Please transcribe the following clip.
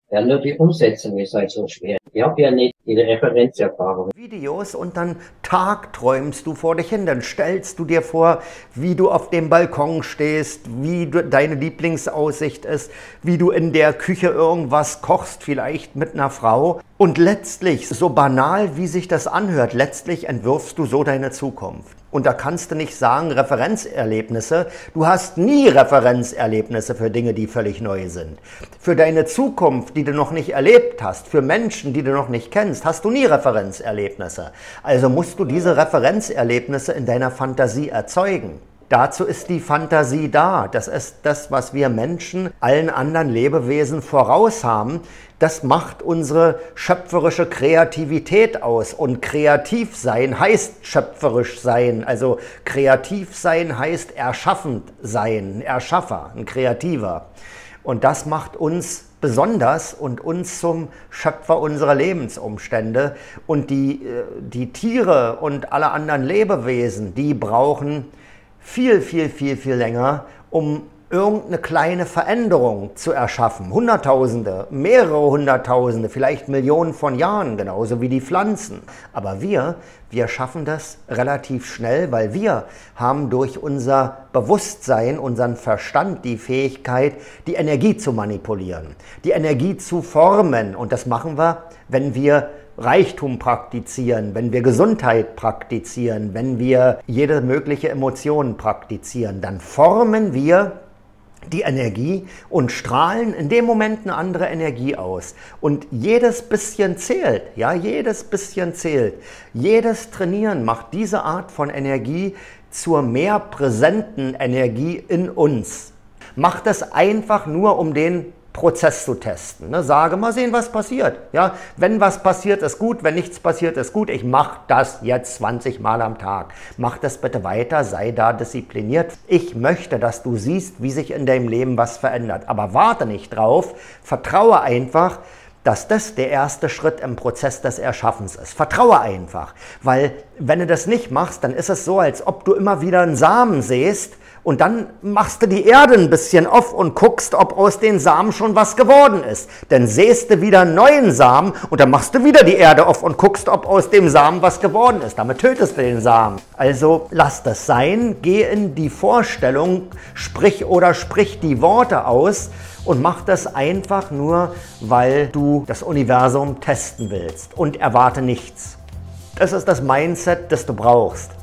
Ja, nur die Umsetzung ist halt so schwer. Ich habe ja nicht die Referenzerfahrung. Videos und dann tagträumst du vor dich hin, dann stellst du dir vor, wie du auf dem Balkon stehst, wie deine Lieblingsaussicht ist, wie du in der Küche irgendwas kochst, vielleicht mit einer Frau. Und letztlich, so banal wie sich das anhört, letztlich entwirfst du so deine Zukunft. Und da kannst du nicht sagen, Referenzerlebnisse. Du hast nie Referenzerlebnisse für Dinge, die völlig neu sind. Für deine Zukunft, die du noch nicht erlebt hast, für Menschen, die du noch nicht kennst, hast du nie Referenzerlebnisse. Also musst du diese Referenzerlebnisse in deiner Fantasie erzeugen. Dazu ist die Fantasie da. Das ist das, was wir Menschen allen anderen Lebewesen voraus haben. Das macht unsere schöpferische Kreativität aus. Und kreativ sein heißt schöpferisch sein. Also kreativ sein heißt erschaffend sein, ein Erschaffer, ein Kreativer. Und das macht uns besonders und uns zum Schöpfer unserer Lebensumstände. Und die Tiere und alle anderen Lebewesen, die brauchen viel länger, um irgendeine kleine Veränderung zu erschaffen. Hunderttausende, mehrere Hunderttausende, vielleicht Millionen von Jahren, genauso wie die Pflanzen. Aber wir schaffen das relativ schnell, weil wir haben durch unser Bewusstsein, unseren Verstand die Fähigkeit, die Energie zu manipulieren, die Energie zu formen. Und das machen wir, wenn wir Reichtum praktizieren, wenn wir Gesundheit praktizieren, wenn wir jede mögliche Emotion praktizieren, dann formen wir die Energie und strahlen in dem Moment eine andere Energie aus. Und jedes bisschen zählt, ja, jedes bisschen zählt. Jedes Trainieren macht diese Art von Energie zur mehr präsenten Energie in uns. Mach das einfach nur, um den Prozess zu testen. Ne? Sage, mal sehen, was passiert. Ja? Wenn was passiert, ist gut. Wenn nichts passiert, ist gut. Ich mache das jetzt 20 Mal am Tag. Mach das bitte weiter, sei da diszipliniert. Ich möchte, dass du siehst, wie sich in deinem Leben was verändert. Aber warte nicht drauf. Vertraue einfach, dass das der erste Schritt im Prozess des Erschaffens ist. Vertraue einfach. Weil wenn du das nicht machst, dann ist es so, als ob du immer wieder einen Samen säst, und dann machst du die Erde ein bisschen auf und guckst, ob aus den Samen schon was geworden ist. Dann säst du wieder einen neuen Samen und dann machst du wieder die Erde auf und guckst, ob aus dem Samen was geworden ist. Damit tötest du den Samen. Also lass das sein, geh in die Vorstellung, sprich die Worte aus und mach das einfach nur, weil du das Universum testen willst und erwarte nichts. Das ist das Mindset, das du brauchst.